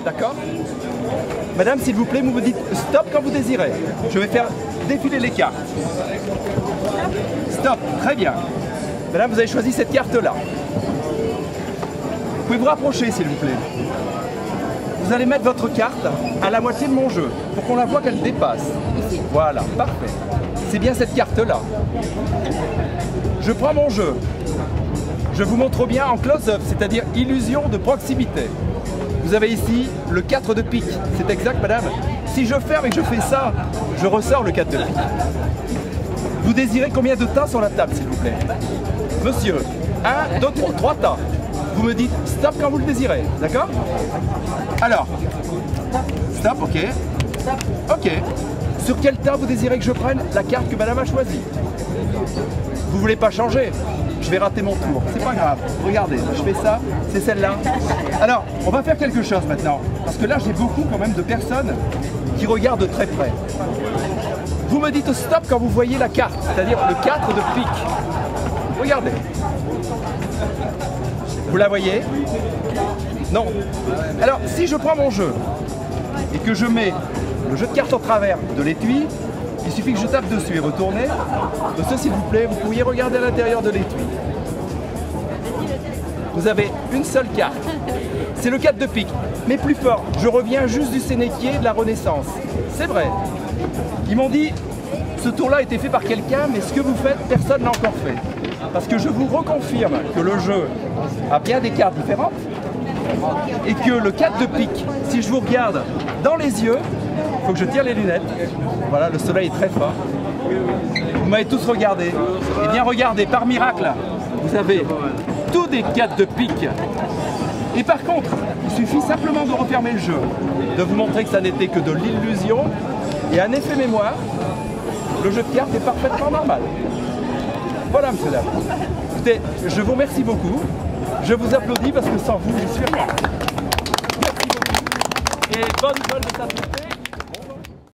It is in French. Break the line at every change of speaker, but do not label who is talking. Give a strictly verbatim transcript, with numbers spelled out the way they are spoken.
d'accord? Madame, s'il vous plaît, vous me dites stop quand vous désirez. Je vais faire défiler les cartes. Stop, très bien. Madame, vous avez choisi cette carte-là. Vous pouvez vous rapprocher, s'il vous plaît. Vous allez mettre votre carte à la moitié de mon jeu, pour qu'on la voit qu'elle dépasse. Voilà, parfait. C'est bien cette carte-là. Je prends mon jeu. Je vous montre bien en close-up, c'est-à-dire illusion de proximité. Vous avez ici le quatre de pique. C'est exact, madame? Si je ferme et que je fais ça, je ressors le quatre de pique. Vous désirez combien de tas sur la table, s'il vous plaît? Monsieur, un, deux, trois, trois tas. Vous me dites stop quand vous le désirez, d'accord? Alors, stop, ok. Ok. Sur quel tas vous désirez que je prenne la carte que madame a choisie? Vous voulez pas changer? Je vais rater mon tour, c'est pas grave. Regardez, je fais ça, c'est celle-là. Alors, on va faire quelque chose maintenant. Parce que là, j'ai beaucoup quand même de personnes qui regardent de très près. Vous me dites stop quand vous voyez la carte, c'est-à-dire le quatre de pique. Regardez. Vous la voyez? Non. Alors, si je prends mon jeu et que je mets le jeu de cartes au travers de l'étui, il suffit que je tape dessus et retourner. Monsieur, s'il vous plaît, vous pourriez regarder à l'intérieur de l'étui. Vous avez une seule carte. C'est le quatre de pique. Mais plus fort, je reviens juste du Sénéquier de la Renaissance. C'est vrai. Ils m'ont dit, ce tour-là a été fait par quelqu'un, mais ce que vous faites, personne n'a encore fait. Parce que je vous reconfirme que le jeu a bien des cartes différentes et que le quatre de pique, si je vous regarde dans les yeux, il faut que je tire les lunettes. Voilà, le soleil est très fort. Vous m'avez tous regardé. Eh bien, regardez, par miracle, vous avez tous des quatre de pique. Et par contre, il suffit simplement de refermer le jeu, de vous montrer que ça n'était que de l'illusion et un effet mémoire. Le jeu de cartes est parfaitement normal. Voilà, monsieur dame. Écoutez, je vous remercie beaucoup. Je vous applaudis parce que sans vous, je suis rien. Merci beaucoup. Et bonne école de stabilité.